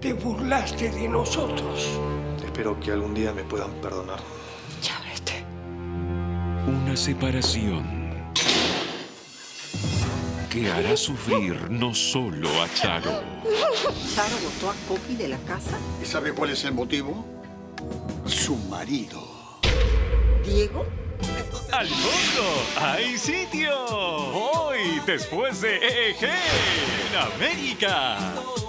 Te burlaste de nosotros. Espero que algún día me puedan perdonar. Ya vete. Una separación que hará sufrir no solo a Charo. Charo botó a Coqui de la casa. ¿Y sabe cuál es el motivo? Su marido. Diego. ¡Al mundo hay sitio! Hoy, después de EG en América.